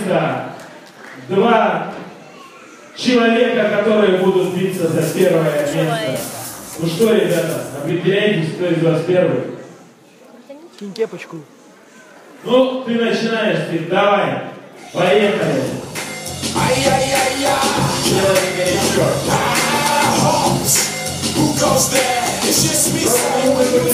место два человека, которые будут биться за первое место. Ну что, ребята, определяйтесь, кто из вас первый? Кинь кепочку. Ну, ты начинаешь, Стив, давай, поехали. Who goes there? It's just me. No way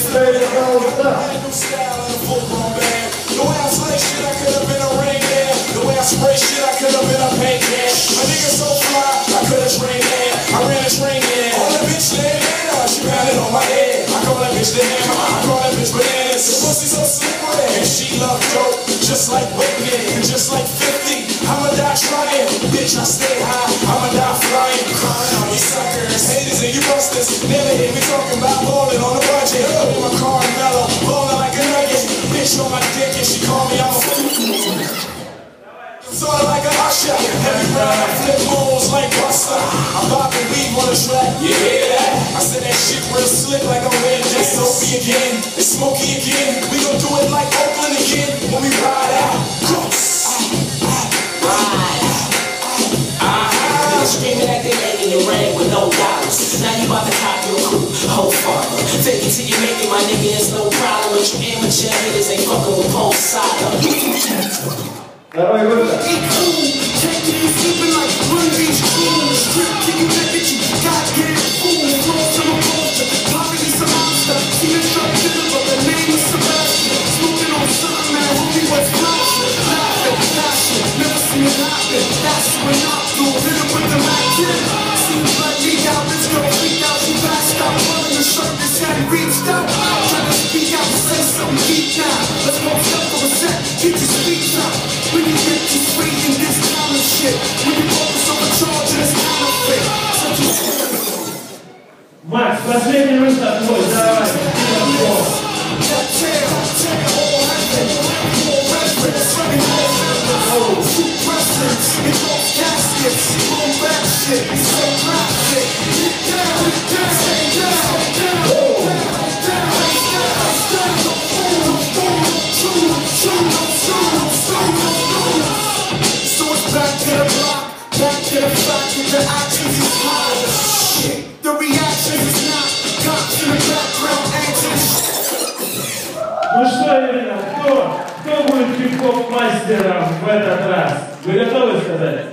I slay shit, I could have been a rain man. The way I spray shit, I could have been a paint man. My nigga so fly, I could have trained man. I ran a train man. All that bitch banana, she pounded on my head. I call that bitch the hammer, I call that bitch bananas. The pussy so slippery, and she love dope, just like Whitney, and just like 50. I'ma die trying, bitch, I stay high. I'ma die flying, crying on these suckers, haters and you busters. Never hear me talking about ballin' on a budget. In my car mellow, ballin' like a nugget. Bitch on my dick and she call me, I'm a sorta like a usher. Every round I flip moves like Buster. I'm bopping weave on the track, you hear that? I said that shit real slick like I'm Red J. Sophie again, it's Smokey again. We gon' do it like Oakland again when we ride out. Screaming at the lake in the rain with no dollars. Now you about to cop your crew, whole father. Fake it till you make it, my nigga, it's no problem. But you amateur niggas ain't fucking with Paul Side. Давай, выше. Reached out, trying to speak out, say something deep now. Let's post up for a sec, get your speech out. When you get too sweet in this kind of shit, when you focus on the charge and it's counterfeit. Макс, последний выход твой, давай. The actions is hard. Shit, the reactions is not. Cops in the background answers. Ну что, ребята, кто будет хип-хоп мастером в этот раз? Вы готовы сказать?